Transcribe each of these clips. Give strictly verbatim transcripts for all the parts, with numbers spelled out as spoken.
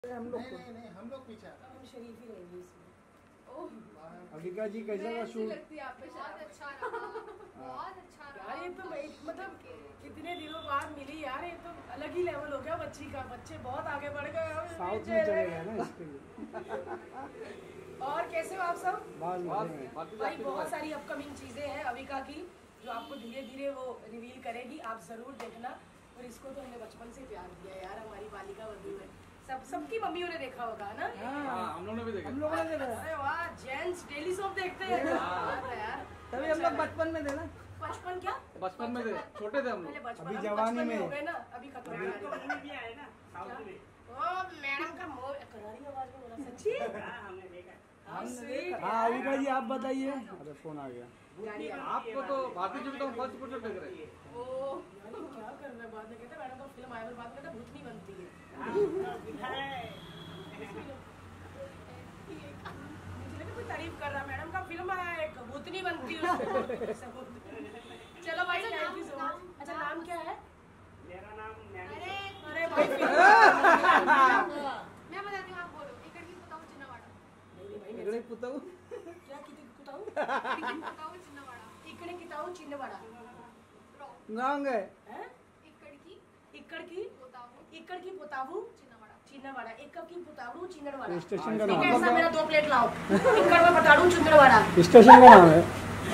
हम लोग नहीं, नहीं, नहीं, हम लोग पीछे हम शरीफ ही रहेंगे इसमें। ओह अविका जी कैसा का शूट? बहुत अच्छा रहा, बहुत अच्छा रहा। यार ये तो मैं- मतलब कितने दिनों बाद मिली यार, ये तो अलग ही लेवल हो गया बच्ची का। बच्चे बहुत आगे बढ़ गए अब साउथ ये में चले चले गए। गए ना इसके लिए। और कैसे हो आप सब? बाल में भाई बहुत सारी अपकमिंग चीजें हैं अविका की जो आपको धीरे धीरे वो रिवील करेगी, आप जरूर देखना। और इसको तो हमने बचपन से प्यार किया यार, हमारी बालिका वधू है। सब सबकी मम्मियों ने देखा होगा ना? हाँ, हम लोगों ने भी देखा। हम लोगों ने देखा। अरे वाह, जेंट्स डेली सोप देखते हैं यार। तभी हम लोग बचपन में थे ना। बचपन क्या? बचपन में थे, छोटे थे हम पहले लोग। बचपन, अभी हम जवानी बचपन में। हो गए ना, अभी खत्म हो गया। ओ मैडम का मोह करारी आवाज में बोला सच्ची? हाँ, sweet हाँ यार। अविका जी आप बताइए। अरे फोन आ गया। गाड़ी आ गई। आपको तो भारतीय जीविका में फर्स्ट पोर्ट्रेट देख रहे हैं। ओ क्या कर रहे हैं? बाद में कहते हैं मैडम का फिल्म आया, बाद में कहते हैं भूतनी बनती है। मुझे लगा कोई तारीफ कर रहा, मैडम का फिल्म आया एक भूतनी बनती है उसमें। चलो भाई, थैंक यू सो मच। अच्छा नाम क्या है? अरे अरे भाई फिल्म मैं बताती हूँ, आप बोलो। इकड़ की पुताऊ चिन्नवाड़ा, नहीं भाई इकडे पुताऊ क्या किती कुताऊ? इकड़ की पुताऊ चिन्नवाड़ा, इकडे किताऊ चिन्नवाड़ा गाँव गए। हैं? इकड़ की इकड़ की पुताऊ इकड़ की पोतावू चिन्नवाड़ा। चिन्नवाड़ा, इकड़ की पोतावू चिन्नवाड़ा। स्टेशन का ठीक है, नाम ऐसा मेरा दो प्लेट लाओ। इकड़ में पटाड़ू चिन्नवाड़ा। स्टेशन का नाम है।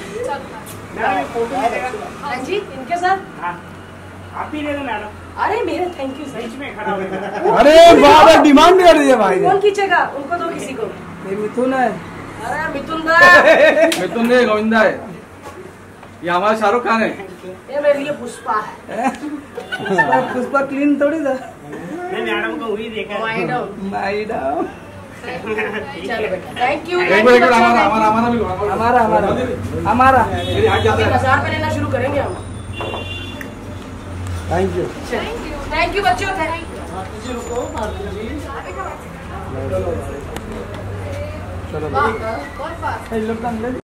हाँ जी, इनके साथ आप ही ले लो मैडम, अरे मेरे थैंक यू सर। बीच में खड़ा हो अरे बाबा डिमांड कर दिया भाई ने। कौन खींचेगा? उनको दो किसी को। ये मिथुन है। अरे मिथुन दा, मिथुन ने गोविंदा है, ये हमारा शाहरुख खान है। ये मेरे लिए पुष्पा है। पुष्पा पुष्पा क्लीन थोड़ी था। मैं मैडम को वही देखा। मैडम मैडम चलो बेटा, थैंक यू। एक मिनट एक मिनट, हमारा हमारा हमारा भी हमारा हमारा हमारा मेरी हाथ जाता है। हजार पे लेना शुरू करेंगे हम। Thank you. थैंक यू बच्चों, थैंक यू। चलो बहुत फास्ट। लोग